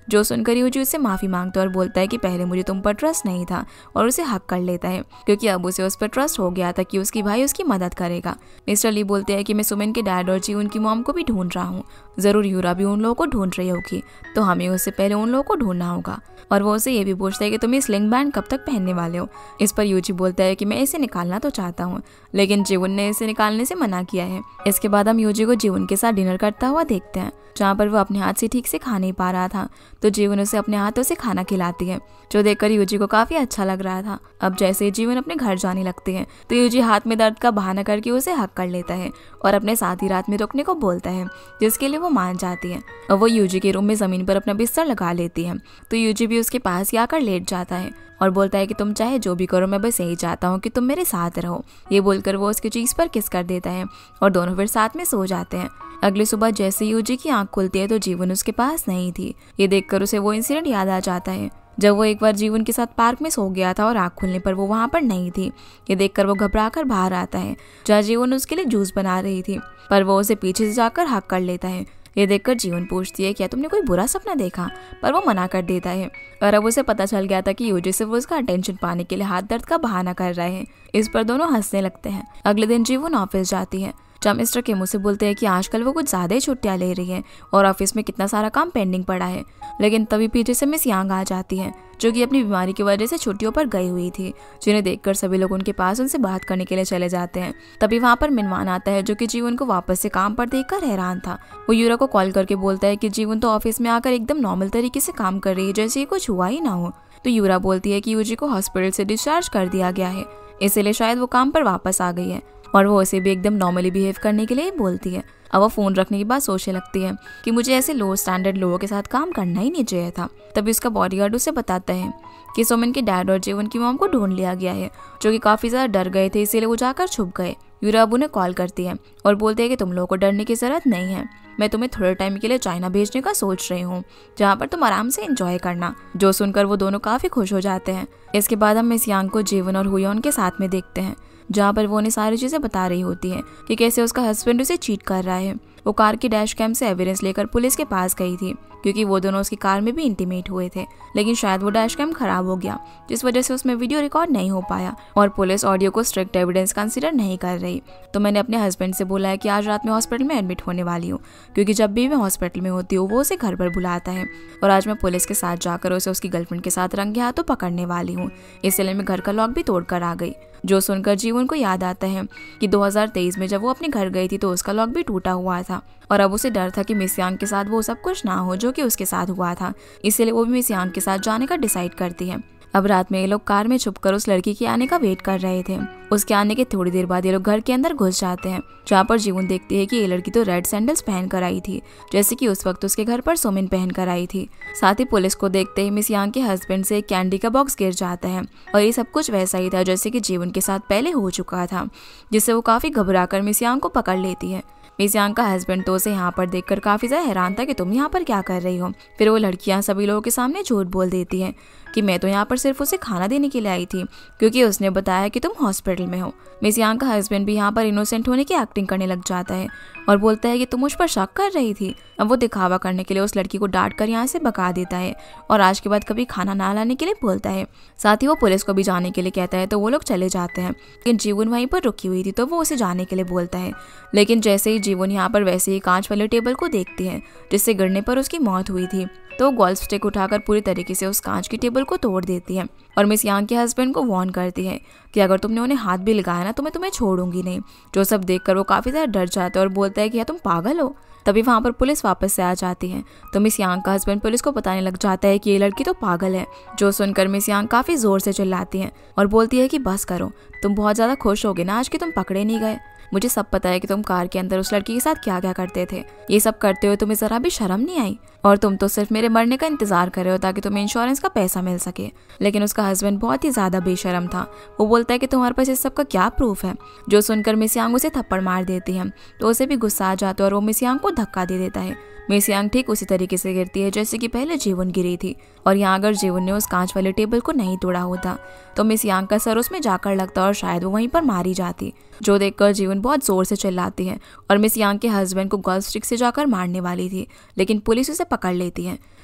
A: जो सुनकर यूजी उससे माफी मांगता है और बोलता है कि पहले मुझे तुम पर ट्रस्ट नहीं था, और उसे हक कर लेता है क्योंकि अब उसे उस पर ट्रस्ट हो गया था कि उसकी भाई उसकी मदद करेगा। मिस्टर ली बोलते हैं कि मैं सुमिन के डैड और जी उनकी मॉम को भी ढूंढ रहा हूँ, जरूर यूरा भी उन लोगों को ढूंढ रही होगी, तो हमें उससे पहले उन लोगों को ढूंढना होगा। और वो उसे ये भी पूछता है कि तुम ये स्लिंग बैंड कब तक पहनने वाले हो। इस पर यूजी बोलता है कि मैं इसे निकालना तो चाहता हूँ, लेकिन जीवन ने इसे निकालने से मना किया है। इसके बाद हम यूजी को जीवन के साथ डिनर करता हुआ देखते हैं, जहाँ पर वो अपने हाथ से ठीक से खा नहीं पा रहा था, तो जीवन उसे अपने हाथों से खाना खिलाती है, जो देखकर यूजी को काफी अच्छा लग रहा था। अब जैसे ही जीवन अपने घर जाने लगती है तो यूजी हाथ में दर्द का बहाना करके उसे हक कर लेता है और अपने साथ ही रात में रुकने को बोलता है, जिसके लिए वो मान जाती है। और वो यूजी के रूम में जमीन पर अपना बिस्तर लगा लेती है, तो यूजी भी उसके पास ही आकर लेट जाता है और बोलता है कि तुम चाहे जो भी करो, मैं बस यही चाहता हूँ कि तुम मेरे साथ रहो। ये बोलकर वो उसकी चीज पर किस कर देता है और दोनों फिर साथ में सो जाते हैं। अगली सुबह जैसे यूजी की आंख खुलती है तो जीवन उसके पास नहीं थी। ये देखकर उसे वो इंसिडेंट याद आ जाता है जब वो एक बार जीवन के साथ पार्क में सो गया था और आंख खुलने पर वो वहाँ पर नहीं थी। ये देखकर वो घबराकर बाहर आता है, जहाँ जीवन उसके लिए जूस बना रही थी, पर वो उसे पीछे से जाकर हक कर लेता है। ये देखकर जीवन पूछती है क्या तुमने कोई बुरा सपना देखा, पर वो मना कर देता है। और अब उसे पता चल गया था कि यूजी सिर्फ उसका अटेंशन पाने के लिए हाथ दर्द का बहाना कर रहे हैं। इस पर दोनों हंसने लगते हैं। अगले दिन जीवन ऑफिस जाती है, जहाँ मिस्टर किमो से बोलते हैं कि आजकल वो कुछ ज्यादा ही छुट्टियां ले रही है और ऑफिस में कितना सारा काम पेंडिंग पड़ा है। लेकिन तभी पीछे से मिस यांग आ जाती है, जो कि अपनी बीमारी की वजह से छुट्टियों पर गई हुई थी, जिन्हें देखकर सभी लोग उनके पास उनसे बात करने के लिए चले जाते हैं। तभी वहाँ पर मिनवान आता है, जो कि जीवन को वापस से काम पर देखकर हैरान था। वो यूरा को कॉल करके बोलता है कि जीवन तो ऑफिस में आकर एकदम नॉर्मल तरीके से काम कर रही है, जैसे कुछ हुआ ही ना हो। तो यूरा बोलती है कि यूजी को हॉस्पिटल से डिस्चार्ज कर दिया गया है, इसीलिए शायद वो काम पर वापस आ गई है, और वो उसे भी एकदम नॉर्मली बिहेव करने के लिए बोलती है। अब वो फोन रखने के बाद सोचने लगती है कि मुझे ऐसे लो स्टैंडर्ड लोगों के साथ काम करना ही नहीं चाहिए था। तभी उसका बॉडीगार्ड उसे बताता है कि सुमिन के डैड और जीवन की मॉम को ढूंढ लिया गया है, जो कि काफी ज्यादा डर गए थे, इसीलिए वो जाकर छुप गए। यूरा अब उन्हें कॉल करती है और बोलते हैं कि तुम लोगों को डरने की जरूरत नहीं है, मैं तुम्हें थोड़े टाइम के लिए चाइना भेजने का सोच रही हूँ, जहाँ पर तुम आराम से एंजॉय करना। जो सुनकर वो दोनों काफी खुश हो जाते हैं। इसके बाद हम मिस यांग को जीवन और हुयोन के साथ में देखते हैं, जहाँ पर वो उन्हें सारी चीजें बता रही होती है कि कैसे उसका हस्बैंड उसे चीट कर रहा है। वो कार की डैश कैम से एविडेंस लेकर पुलिस के पास गई थी, क्योंकि वो दोनों उसकी कार में भी इंटीमेट हुए थे, लेकिन शायद वो डैश कैम खराब हो गया, जिस वजह से उसमें वीडियो रिकॉर्ड नहीं हो पाया और पुलिस ऑडियो को स्ट्रिक्ट एविडेंस कंसीडर नहीं कर रही। तो मैंने अपने हस्बैंड से बोला है कि आज रात में हॉस्पिटल में एडमिट होने वाली हूँ, क्योंकि जब भी मैं हॉस्पिटल में होती हूँ वो उसे घर पर बुलाता है, और आज मैं पुलिस के साथ जाकर उसे उसकी गर्लफ्रेंड के साथ रंगे हाथों पकड़ने वाली हूँ, इसलिए मैं घर का लॉक भी तोड़ कर आ गई। जो सुनकर जीवन को याद आता है कि 2023 में जब वो अपने घर गई थी तो उसका लॉक भी टूटा हुआ था, और अब उसे डर था कि मिस यांग के साथ वो सब कुछ ना हो जो कि उसके साथ हुआ था, इसीलिए वो भी मिस यांग के साथ जाने का डिसाइड करती है। अब रात में ये लोग कार में छुपकर उस लड़की के आने का वेट कर रहे थे। उसके आने के थोड़ी देर बाद ये लोग घर के अंदर घुस जाते हैं, जहाँ पर जीवन देखती है कि ये लड़की तो रेड सैंडल्स पहन कर आई थी, जैसे कि उस वक्त उसके घर पर सुमिन पहन कर आई थी। साथ ही पुलिस को देखते ही मिस यांग के हस्बैंड से एक कैंडी का बॉक्स गिर जाता है, और ये सब कुछ वैसा ही था जैसे कि जीवन के साथ पहले हो चुका था, जिससे वो काफी घबराकर मिस यांग को पकड़ लेती है। मिस यांग का हस्बैंड तो उसे यहाँ पर देखकर काफी ज्यादा हैरान था कि तुम यहाँ पर क्या कर रही हो। फिर वो लड़कियां सभी लोगों के सामने झूठ बोल देती है कि मैं तो यहाँ पर सिर्फ उसे खाना देने के लिए आई थी, क्योंकि उसने बताया कि तुम हॉस्पिटल में हो। मिस यांग का हस्बैंड भी यहाँ पर इनोसेंट होने की एक्टिंग करने लग जाता है और बोलता है कि तुम मुझ पर शक कर रही थी। अब वो दिखावा करने के लिए उस लड़की को डांट कर यहाँ से भगा देता है और आज के बाद कभी खाना ना लाने के लिए बोलता है। साथ ही वो पुलिस को भी जाने के लिए कहता है, तो वो लोग चले जाते हैं। लेकिन जीवन वहीं पर रुकी हुई थी, तो वो उसे जाने के लिए बोलता है। लेकिन जैसे ही जीवन यहाँ पर वैसे ही कांच वाले टेबल को देखती है जिससे गिरने पर उसकी मौत हुई थी, तो वो गोल्फ स्टिक उठाकर पूरी तरीके से उस कांच की टेबल को तोड़ देती है और मिस यांग के हस्बैंड को वार्न करती है कि अगर तुमने उन्हें हाथ भी लगाया ना तो मैं तुम्हें छोड़ूंगी नहीं। जो सब देखकर वो काफी ज्यादा डर जाता है और बोलता है कि क्या तुम पागल हो। तभी वहाँ पर पुलिस वापस से आ जाती है, तो मिस यांग का हस्बैंड पुलिस को बताने लग जाता है कि ये लड़की तो पागल है। जो सुनकर मिस यांग काफी जोर से चिल्लाती है और बोलती है कि बस करो, तुम बहुत ज्यादा खुश होगे ना आज कि तुम पकड़े नहीं गए। मुझे सब पता है कि तुम कार के अंदर उस लड़की के साथ क्या क्या करते थे। ये सब करते हुए तुम्हें जरा भी शर्म नहीं आई, और तुम तो सिर्फ मेरे मरने का इंतजार कर रहे हो ताकि तुम्हें इंश्योरेंस का पैसा मिल सके। लेकिन उसका हस्बैंड बहुत ही ज्यादा बेशरम था। वो बोलता है कि तुम्हारे पास इस सब का क्या प्रूफ है। जो सुनकर मिस यांग उसे थप्पड़ मार देती है, तो उसे भी गुस्सा आ जाता है और वो मिस यांग को धक्का दे देता है। मिस यांग ठीक उसी तरीके से गिरती है जैसे कि पहले जीवन गिरी थी, और यहाँ अगर जीवन ने उस कांच वाले टेबल को नहीं तोड़ा होता तो मिस यांग का सर उसमें जाकर लगता और शायद वो वहीं पर मारी जाती। जो देखकर जीवन बहुत जोर से चिल्लाती है और मिस यांग के हस्बैंड को गोल्फ स्टिक से जाकर मारने वाली थी, लेकिन पुलिस उसे पकड़ लेती है।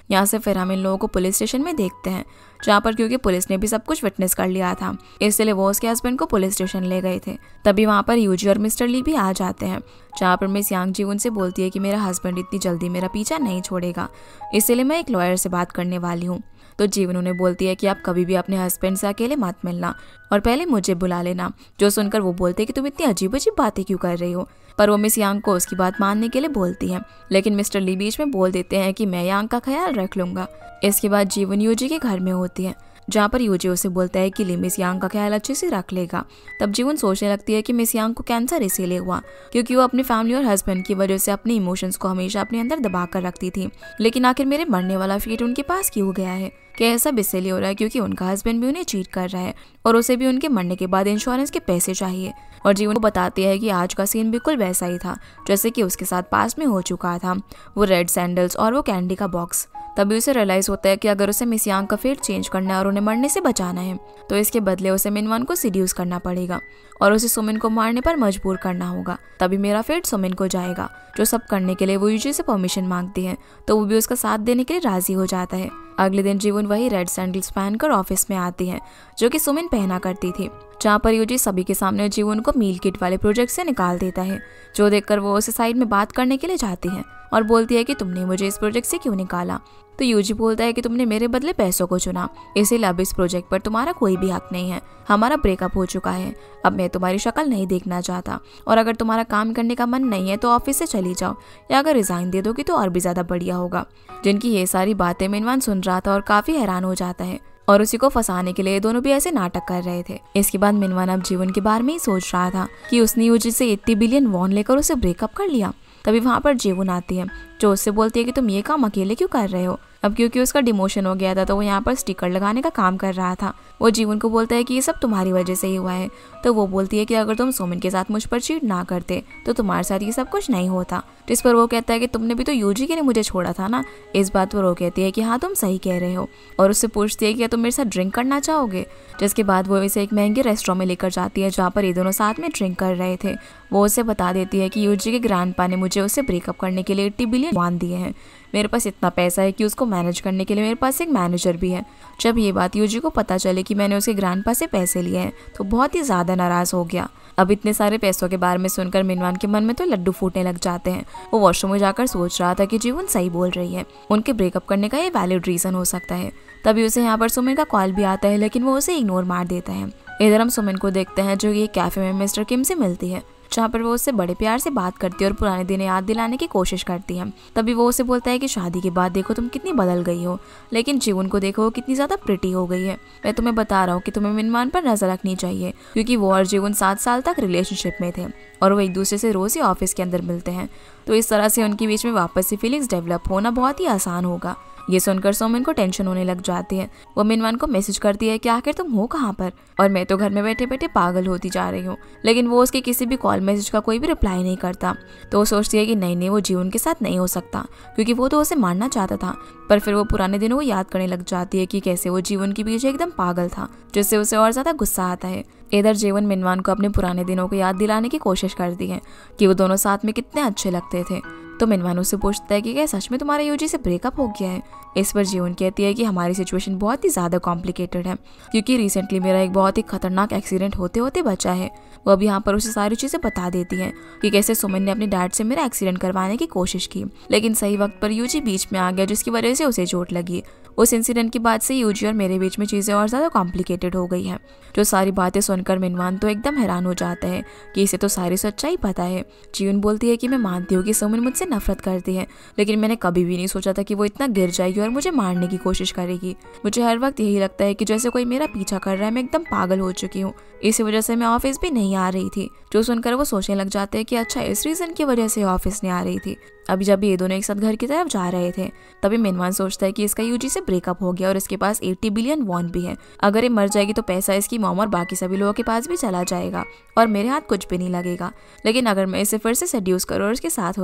A: यहाँ से फिर हम इन लोगों को पुलिस स्टेशन में देखते हैं, जहाँ पर क्योंकि पुलिस ने भी सब कुछ विटनेस कर लिया था, इसलिए वो उसके हस्बैंड को पुलिस स्टेशन ले गए थे। तभी वहाँ पर यूजी और मिस्टर ली भी आ जाते हैं, जहाँ पर मिस यांग जी उनसे बोलती है कि मेरा हस्बैंड इतनी जल्दी मेरा पीछा नहीं छोड़ेगा, इसलिए मैं एक लॉयर से बात करने वाली हूँ। तो जीवन उन्हें बोलती है कि आप कभी भी अपने हस्बैंड से अकेले मत मिलना और पहले मुझे बुला लेना। जो सुनकर वो बोलते हैं कि तुम इतनी अजीब अजीब बातें क्यों कर रही हो, पर वो मिस यांग को उसकी बात मानने के लिए बोलती है, लेकिन मिस्टर ली बीच में बोल देते हैं कि मैं यांग का ख्याल रख लूंगा। इसके बाद जीवन यूजी के घर में होती है, जहाँ पर यूजी उसे बोलता है कि ली मिस यांग का ख्याल अच्छे से रख लेगा। तब जीवन सोचने लगती है कि मिस यांग को कैंसर इसीलिए हुआ क्योंकि वो अपनी फैमिली और हस्बैंड की वजह से अपने इमोशंस को हमेशा अपने अंदर दबा कर रखती थी। लेकिन आखिर मेरे मरने वाला फेट उनके पास क्यों गया है? क्या ऐसा इसलिए हो रहा है क्योंकि उनका हस्बैंड भी उन्हें चीट कर रहा है और उसे भी उनके मरने के बाद इंश्योरेंस के पैसे चाहिए। और जीवन को बताती है कि आज का सीन बिल्कुल वैसा ही था जैसे कि उसके साथ पास में हो चुका था, वो रेड सैंडल्स और वो कैंडी का बॉक्स। तभी उसे रियलाइज होता है कि अगर उसे मिस यांग का फेट चेंज करना है और उन्हें मरने से बचाना है तो इसके बदले उसे मिनवान को सीड्यूस करना पड़ेगा और उसे सुमिन को मारने पर मजबूर करना होगा, तभी मेरा फेट सुमिन को जाएगा। जो सब करने के लिए वो यूजी से परमिशन मांगती है तो वो भी उसका साथ देने के लिए राजी हो जाता है। अगले दिन जीवन वही रेड सैंडल्स पहनकर ऑफिस में आती है जो कि सुमिन पहना करती थी, जहाँ पर यूजी सभी के सामने जीवन को मील किट वाले प्रोजेक्ट से निकाल देता है, जो देखकर वो उसे साइड में बात करने के लिए जाती है और बोलती है कि तुमने मुझे इस प्रोजेक्ट से क्यों निकाला। तो यूजी बोलता है कि तुमने मेरे बदले पैसों को चुना, इसीलिए अब इस प्रोजेक्ट पर तुम्हारा कोई भी हक नहीं है, हमारा ब्रेकअप हो चुका है, अब मैं तुम्हारी शक्ल नहीं देखना चाहता और अगर तुम्हारा काम करने का मन नहीं है तो ऑफिस से चली जाओ या अगर रिजाइन दे दोगी तो और भी ज्यादा बढ़िया होगा। जिनकी ये सारी बातें मिनवान सुन रहा था और काफी हैरान हो जाता है और उसी को फंसाने के लिए दोनों भी ऐसे नाटक कर रहे थे। इसके बाद मिनवान अब जीवन के बारे में ही सोच रहा था कि उसने यूजी से 80 बिलियन वॉन लेकर उसे ब्रेकअप कर लिया। तभी वहाँ पर जीवन आती है जो उससे बोलती है कि तुम ये काम अकेले क्यों कर रहे हो। अब क्योंकि उसका डिमोशन हो गया था तो वो यहाँ पर स्टिकर लगाने का काम कर रहा था। वो जीवन को बोलता है कि ये सब तुम्हारी वजह से ही हुआ है। तो वो बोलती है कि अगर तुम सुमिन के साथ मुझ पर चीट ना करते तो तुम्हारे साथ ये सब कुछ नहीं होता। जिस पर वो कहता है कि तुमने भी तो यूजी के लिए मुझे छोड़ा था ना। इस बात पर वो कहती है कि हाँ तुम सही कह रहे हो और उससे पूछती है कि क्या तुम मेरे साथ ड्रिंक करना चाहोगे। जिसके बाद वो इसे एक महंगे रेस्टोरेंट में लेकर जाती है जहाँ पर ये दोनों साथ में ड्रिंक कर रहे थे। वो उसे बता देती है कि यूजी के ग्रैंडपा ने मुझे उससे ब्रेकअप करने के लिए 80 बिलियन वॉन दिए हैं। मेरे पास इतना पैसा है कि उसको मैनेज करने के लिए मेरे पास एक मैनेजर भी है। जब ये बात यूजी को पता चले कि मैंने उसके ग्रैंडपा से पैसे लिए हैं तो बहुत ही ज़्यादा नाराज़ हो गया। अब इतने सारे पैसों के बारे में सुनकर मिनवान के मन में तो लड्डू फूटने लग जाते हैं। वो वॉशरूम में जाकर सोच रहा था कि जीवन सही बोल रही है, उनके ब्रेकअप करने का ये वैलिड रीज़न हो सकता है। तभी उसे यहाँ पर सुमिन का कॉल भी आता है लेकिन वो उसे इग्नोर मार देता है। इधर हम सुमिन को देखते हैं जो ये कैफे में मिस्टर किम से मिलती है, जहाँ पर वो उससे बड़े प्यार से बात करती है और पुराने दिन याद दिलाने की कोशिश करती है। तभी वो उसे बोलता है कि शादी के बाद देखो तुम कितनी बदल गई हो, लेकिन जीवन को देखो वो कितनी ज़्यादा प्रिटी हो गई है। मैं तुम्हें बता रहा हूँ कि तुम्हें मिनवान पर नजर रखनी चाहिए क्योंकि वो और जीवन 7 साल तक रिलेशनशिप में थे और वो एक दूसरे से रोज़ ही ऑफिस के अंदर मिलते हैं, तो इस तरह से उनके बीच में वापस से फीलिंग्स डेवलप होना बहुत ही आसान होगा। ये सुनकर सोमिन को टेंशन होने लग जाती है। वो मिनवान को मैसेज करती है कि आखिर तुम हो कहाँ पर और मैं तो घर में बैठे बैठे पागल होती जा रही हूँ, लेकिन वो उसके किसी भी कॉल मैसेज का कोई भी रिप्लाई नहीं करता। तो वो सोचती है कि नहीं वो जीवन के साथ नहीं हो सकता क्योंकि वो तो उसे मारना चाहता था। पर फिर वो पुराने दिनों को याद करने लग जाती है कि कैसे वो जीवन के पीछे एकदम पागल था, जिससे उसे और ज्यादा गुस्सा आता है। इधर जीवन मिनवान को अपने पुराने दिनों को याद दिलाने की कोशिश करती है कि वो दोनों साथ में कितने अच्छे लगते थे। तो मिनवान उससे पूछता है कि क्या सच में तुम्हारे यूजी से ब्रेकअप हो गया है। इस पर जीवन कहती है कि हमारी सिचुएशन बहुत ही ज़्यादा कॉम्प्लिकेटेड है क्योंकि रिसेंटली मेरा एक बहुत ही खतरनाक एक्सीडेंट होते होते बचा है। वो अब यहाँ पर उसे सारी चीज़ें बता देती है कि कैसे सुमिन ने अपने डैड से मेरा एक्सीडेंट करवाने की कोशिश की, लेकिन सही वक्त पर यूजी बीच में आ गया जिसकी वजह से उसे चोट लगी। उस इंसिडेंट के बाद से यूजी और मेरे बीच में चीज़ें और ज़्यादा कॉम्प्लिकेटेड हो गई है। जो सारी बातें सुनकर मिनवान तो एकदम हैरान हो जाता है कि इसे तो सारी सच्चाई पता है। जीवन बोलती है कि मैं मानती हूँ कि सुमिन मुझसे नफरत करती है, लेकिन मैंने कभी भी नहीं सोचा था कि वो इतना गिर जाएगी और मुझे मारने की कोशिश करेगी। मुझे हर वक्त यही लगता है कि जैसे कोई मेरा पीछा कर रहा है, मैं एकदम पागल हो चुकी हूँ। इसी वजह से मैं ऑफिस भी नहीं आ रही थी। जो सुनकर वो सोचने लग जाते हैं कि अच्छा इस रीज़न की वजह से ऑफिस नहीं आ रही थी। अभी जब ये दोनों एक साथ घर की तरफ जा रहे थे तभी मिनवान सोचता है कि इसका यूजी से ब्रेकअप हो गया और इसके पास 80 बिलियन वॉन भी है। अगर ये मर जाएगी तो पैसा इसकी मॉम और बाकी सभी लोगों के पास भी चला जाएगा और मेरे हाथ कुछ भी नहीं लगेगा। लेकिन अगर मैं इसे फिर से सेड्यूस करूँ और उसके साथ हो जाऊँ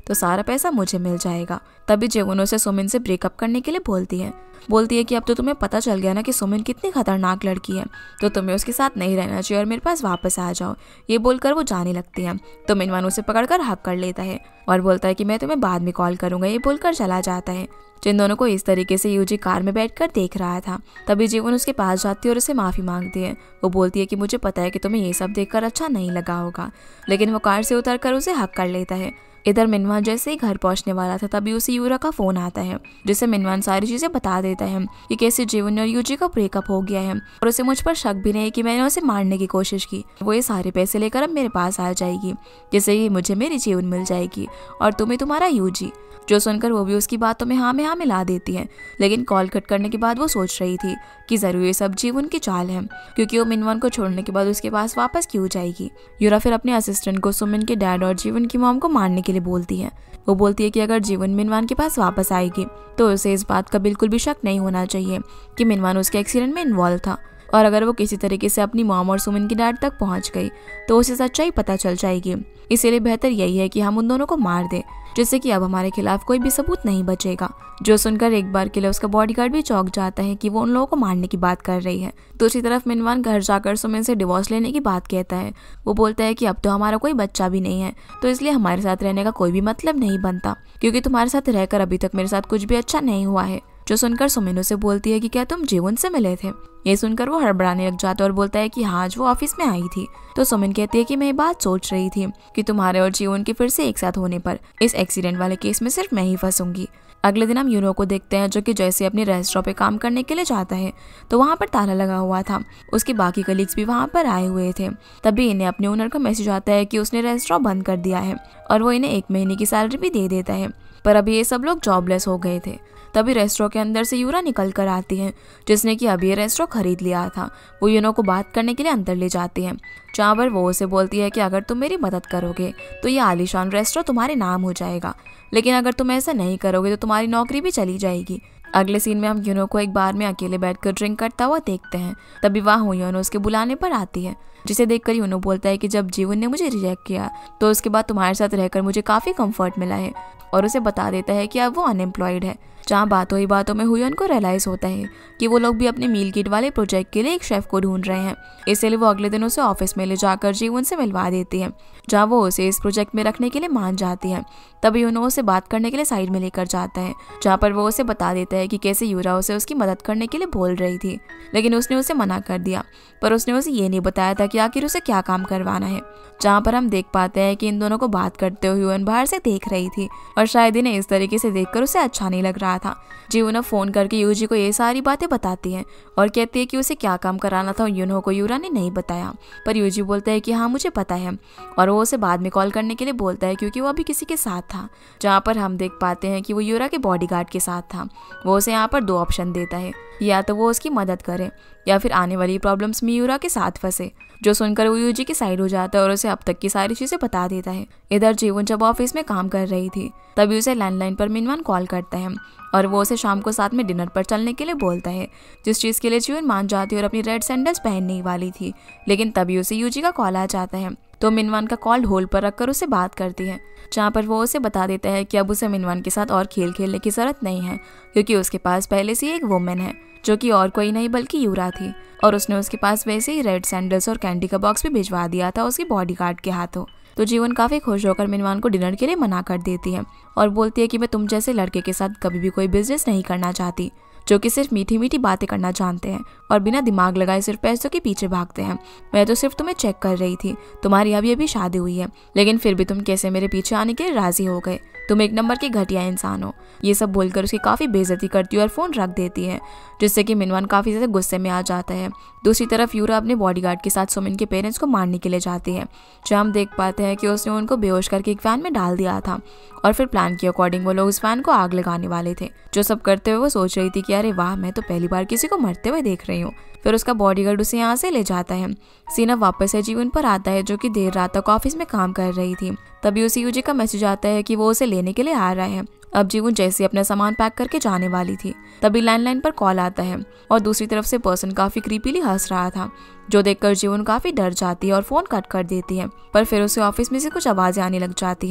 A: तो सारा पैसा मुझे मिल जाएगा। तभी जीवन उसे सुमिन से ब्रेकअप करने के लिए बोलती है कि अब तो तुम्हें पता चल गया ना कि सुमिन कितनी खतरनाक लड़की है, तो तुम्हें उसके साथ नहीं रहना चाहिए और मेरे पास वापस आ जाओ। ये बोलकर वो जाने लगती है तो मिनवान उसे पकड़कर हक कर लेता है और बोलता है कि मैं तुम्हें बाद में कॉल करूंगा। ये बोलकर चला जाता है। जिन दोनों को इस तरीके से यूजी कार में बैठकर देख रहा था। तभी जीवन उसके पास जाती है और उसे माफी मांगती है। वो बोलती है कि मुझे पता है कि तुम्हें ये सब देखकर अच्छा नहीं लगा होगा, लेकिन वो कार से उतरकर उसे हक कर लेता है। इधर मिनवान जैसे ही घर पहुंचने वाला था तभी उसे यूरा का फोन आता है, जिसे मिनवान सारी चीजें बता देता है कि कैसे जीवन और यूजी का ब्रेकअप हो गया है और उसे मुझ पर शक भी नहीं कि मैंने उसे मारने की कोशिश की। वो ये सारे पैसे लेकर अब मेरे पास आ जाएगी, जिससे ही मुझे मेरी जीवन मिल जाएगी और तुम्हें तुम्हारा यूजी। जो सुनकर वो भी उसकी बातों में हाँ मिला देती है। लेकिन कॉल कट करने के बाद वो सोच रही थी कि जरूर ये सब जीवन की चाल है, क्योंकि वो मिनवान को छोड़ने के बाद उसके पास वापस क्यों जाएगी। यूरा फिर अपने असिस्टेंट को सुमिन के डैड और जीवन की मॉम को मारने के लिए बोलती है। वो बोलती है कि अगर जीवन मिनवान के पास वापस आएगी तो उसे इस बात का बिल्कुल भी शक नहीं होना चाहिए कि मिनवान उसके एक्सीडेंट में इन्वॉल्व था, और अगर वो किसी तरीके से अपनी मॉम और सुमिन के डैड तक पहुंच गई तो उसे सच्चाई पता चल जाएगी। इसीलिए बेहतर यही है कि हम उन दोनों को मार दें, जिससे कि अब हमारे खिलाफ कोई भी सबूत नहीं बचेगा। जो सुनकर एक बार के लिए उसका बॉडीगार्ड भी चौंक जाता है कि वो उन लोगों को मारने की बात कर रही है। दूसरी तरफ मिनवान घर जाकर सुमिन से डिवोर्स लेने की बात कहता है। वो बोलता है कि अब तो हमारा कोई बच्चा भी नहीं है, तो इसलिए हमारे साथ रहने का कोई भी मतलब नहीं बनता, क्योंकि तुम्हारे साथ रहकर अभी तक मेरे साथ कुछ भी अच्छा नहीं हुआ है। जो सुनकर सुमिन उसे बोलती है कि क्या तुम जीवन से मिले थे। ये सुनकर वो हड़बड़ाने लग जाता है और बोलता है कि हाँ, आज वो ऑफिस में आई थी। तो सुमिन कहती है कि मैं ये बात सोच रही थी कि तुम्हारे और जीवन के फिर से एक साथ होने पर इस एक्सीडेंट वाले केस में सिर्फ मैं ही फंसूंगी। अगले दिन हम यूनो को देखते हैं, जो कि जैसे अपने रेस्टोरेंट पे काम करने के लिए जाता है तो वहाँ पर ताला लगा हुआ था। उसके बाकी कलीग्स भी वहाँ पर आए हुए थे। तभी इन्हें अपने ओनर का मैसेज आता है कि उसने रेस्टोरेंट बंद कर दिया है और वो इन्हें 1 महीने की सैलरी भी दे देता है। पर अभी ये सब लोग जॉबलेस हो गए थे। तभी रेस्टोरेंट के अंदर से यूरा निकल कर आती है, जिसने कि अभी ये रेस्टोरेंट खरीद लिया था। वो यूनो को बात करने के लिए अंदर ले जाती है, जहाँ पर वो उसे बोलती है कि अगर तुम मेरी मदद करोगे तो ये आलीशान रेस्टोरेंट तुम्हारे नाम हो जाएगा, लेकिन अगर तुम ऐसा नहीं करोगे तो तुम्हारी नौकरी भी चली जाएगी। अगले सीन में हम यूनो को एक बार में अकेले बैठकर ड्रिंक करता हुआ देखते हैं। तभी वहाँ यूनो उसके बुलाने पर आती है, जिसे देखकर यूनो बोलता है कि जब जीवन ने मुझे रिजेक्ट किया तो उसके बाद तुम्हारे साथ रहकर मुझे काफी कंफर्ट मिला है, और उसे बता देता है कि अब वो अनएम्प्लॉयड है। जहाँ बातों में हुयन को रियलाइज होता है कि वो लोग भी अपने मील किट वाले प्रोजेक्ट के लिए एक शेफ को ढूंढ रहे हैं। इसलिए वो अगले दिन उसे ऑफिस में ले जाकर जीवन से मिलवा देती है, जहाँ वो उसे इस प्रोजेक्ट में रखने के लिए मान जाती है। तभी उन्होंने उसे बात करने के लिए साइड में लेकर जाता है, जहाँ पर वो उसे बता देता है कि कैसे यूरा उसे उसकी मदद करने के लिए बोल रही थी, लेकिन उसने उसे मना कर दिया। पर उसने उसे ये नहीं बताया था कि आखिर उसे क्या काम करवाना है। जहाँ पर हम देख पाते हैं कि इन दोनों को बात करते हुए ह्यून बाहर से देख रही थी, और शायद इन्हें इस तरीके से देखकर उसे अच्छा नहीं लग रहा था। जीवन फोन करके यूजी को ये सारी बातें बताती है और कहती है कि उसे क्या काम कराना था यूनो को यूरा ने नहीं बताया। पर यूजी बोलता है कि हाँ मुझे पता है, और वो उसे बाद में कॉल करने के लिए बोलता है क्योंकि वो अभी किसी के साथ था। जहाँ पर हम देख पाते हैं कि वो यूरा के बॉडीगार्ड के साथ था। वो उसे यहाँ पर 2 ऑप्शन देता है, या तो वो उसकी मदद करे या फिर आने वाली प्रॉब्लम्स में यूरा के साथ फंसे। जो सुनकर वो यूजी की साइड हो जाता है और उसे अब तक की सारी चीजें बता देता है। इधर जीवन जब ऑफिस में काम कर रही थी तभी उसे लैंडलाइन पर मिनवान कॉल करता है और वो उसे शाम को साथ में डिनर पर चलने के लिए बोलता है, जिस चीज के लिए जीवन मान जाती है और अपनी रेड सैंडल्स पहनने वाली थी। लेकिन तभी उसे यूजी का कॉल आ जाता है, तो मिनवान का कॉल होल्ड पर रखकर उसे बात करती है, जहाँ पर वो उसे बता देता है कि अब उसे मिनवान के साथ और खेल खेलने की जरूरत नहीं है, क्योंकि उसके पास पहले से एक वुमेन है जो कि और कोई नहीं बल्कि यूरा थी, और उसने उसके पास वैसे ही रेड सैंडल्स और कैंडी का बॉक्स भी भिजवा दिया था उसकी बॉडीगार्ड के हाथों। तो जीवन काफी खुश होकर मिनवान को डिनर के लिए मना कर देती है और बोलती है कि मैं तुम जैसे लड़के के साथ कभी भी कोई बिजनेस नहीं करना चाहती, जो कि सिर्फ मीठी मीठी बातें करना जानते हैं और बिना दिमाग लगाए सिर्फ पैसों के पीछे भागते हैं। मैं तो सिर्फ तुम्हें चेक कर रही थी, तुम्हारी अभी शादी हुई है, लेकिन फिर भी तुम कैसे मेरे पीछे आने के लिए राजी हो गए, तुम एक नंबर के घटिया इंसान हो। ये सब बोलकर उसकी काफी बेइज्जती करती है और फोन रख देती है, जिससे कि मिनवान काफी ज्यादा गुस्से में आ जाता है। दूसरी तरफ यूरा अपने बॉडीगार्ड के साथ सुमिन के पेरेंट्स को मारने के लिए जाती है, जहाँ हम देख पाते हैं कि उसने उनको बेहोश करके एक फैन में डाल दिया था और फिर प्लान के अकॉर्डिंग वो लोग उस फैन को आग लगाने वाले थे। जो सब करते हुए वो सोच रही थी कि अरे वाह, मैं तो पहली बार किसी को मरते हुए देख रही हूँ। फिर उसका बॉडीगार्ड उसे यहाँ से ले जाता है। सीना वापस से जीवन पर आता है, जो कि देर रात तक ऑफिस में काम कर रही थी। तभी उसे यूजी का मैसेज आता है कि वो उसे लेने के लिए आ रहा है। अब जीवन जैसे अपना सामान पैक करके जाने वाली थी तभी लैंडलाइन पर कॉल आता है और दूसरी तरफ से पर्सन काफी क्रीपीली हंस रहा था, जो देखकर जीवन काफी डर जाती है और फोन कट कर देती है। पर फिर उसे ऑफिस में से कुछ आवाजें आने लग जाती है,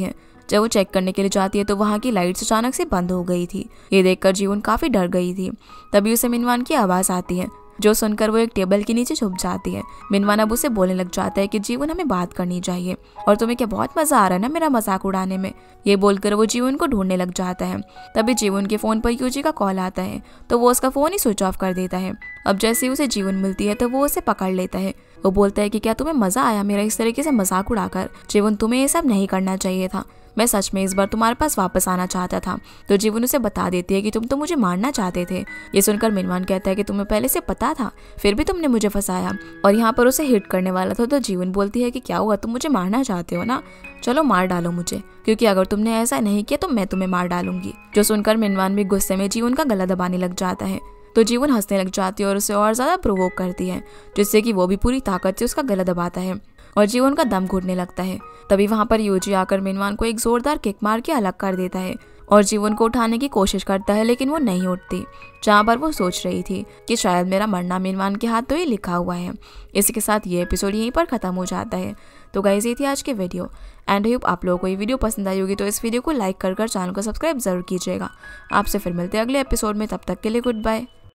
A: जब वो चेक करने के लिए जाती है तो वहाँ की लाइट्स अचानक से बंद हो गई थी। ये देखकर जीवन काफी डर गई थी। तभी उसे मिनवान की आवाज आती है, जो सुनकर वो एक टेबल के नीचे छुप जाती है। मिनवान अब उसे बोलने लग जाता है कि जीवन हमें बात करनी चाहिए और तुम्हें क्या बहुत मजा आ रहा है ना मेरा मजाक उड़ाने में। ये बोलकर वो जीवन को ढूंढने लग जाता है। तभी जीवन के फोन पर यूजी का कॉल आता है तो वो उसका फोन ही स्विच ऑफ कर देता है। अब जैसे ही उसे जीवन मिलती है तो वो उसे पकड़ लेता है। वो बोलता है कि क्या तुम्हें मजा आया मेरा इस तरीके से मजाक उड़ाकर? जीवन, तुम्हें ये सब नहीं करना चाहिए था। मैं सच में इस बार तुम्हारे पास वापस आना चाहता था। तो जीवन उसे बता देती है कि तुम तो मुझे मारना चाहते थे। ये सुनकर मिनवान कहता है कि तुम्हें पहले से पता था, फिर भी तुमने मुझे फंसाया और यहाँ पर उसे हिट करने वाला था। तो जीवन बोलती है कि क्या हुआ, तुम मुझे मारना चाहते हो ना, चलो मार डालो मुझे, क्योंकि अगर तुमने ऐसा नहीं किया तो मैं तुम्हें मार डालूंगी। जो सुनकर मिनवान भी गुस्से में जीवन का गला दबाने लग जाता है। तो जीवन हंसने लग जाती है और उसे और ज्यादा प्रोवोक करती है, जिससे कि वो भी पूरी ताकत से उसका गला दबाता है और जीवन का दम घुटने लगता है। तभी वहां पर यूजी आकर मिनवान को एक जोरदार किक मार के अलग कर देता है और जीवन को उठाने की कोशिश करता है, लेकिन वो नहीं उठती। जहाँ पर वो सोच रही थी कि शायद मेरा मरना मिनवान के हाथ तो ही लिखा हुआ है। इसी के साथ ये एपिसोड यहीं पर खत्म हो जाता है। तो गाइस, ये थी आज की वीडियो एंड होप आप लोगों को ये वीडियो पसंद आई होगी। तो इस वीडियो को लाइक कर चैनल को सब्सक्राइब जरूर कीजिएगा। आपसे फिर मिलते हैं अगले एपिसोड में, तब तक के लिए गुड बाय।